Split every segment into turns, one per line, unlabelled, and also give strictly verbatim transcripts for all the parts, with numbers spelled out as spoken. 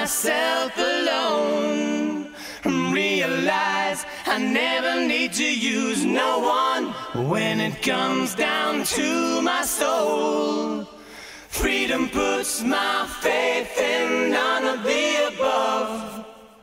myself alone. Realize I never need to use no one when it comes down to my soul. Freedom puts my faith in none of the above.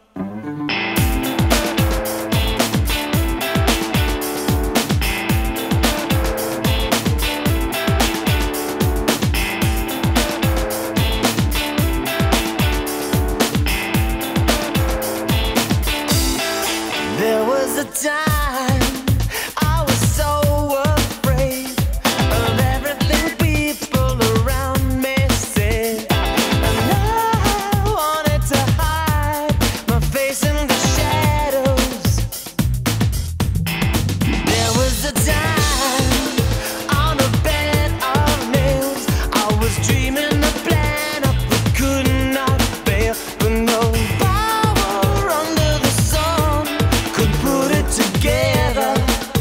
There was a time I was so afraid of everything people around me said, and I wanted to hide my face in the shadows. There was a time on a bed of nails I was dreaming a plan up that could not fail, but no power under the sun could put it together.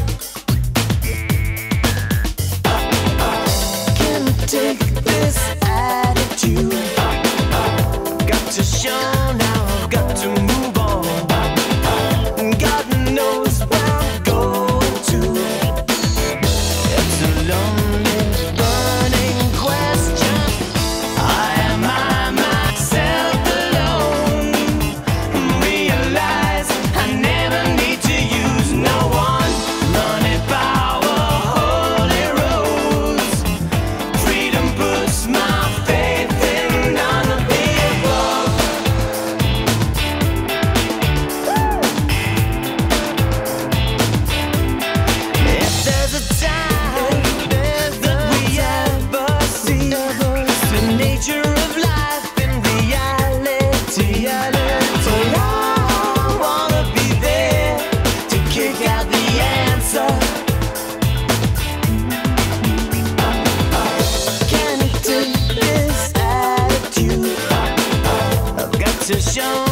Can I take this attitude? Got to show now, I've got to move on. God knows where I'm going to. It's a lonely, burning question. I am I myself alone. Realize I never need to use no one. Money, power, holy roads. Freedom puts my faith in none of the above. If there's a time that we ever see the nature of life in reality, so I wanna be there to kick out the answer. Can you take this attitude? I've got to show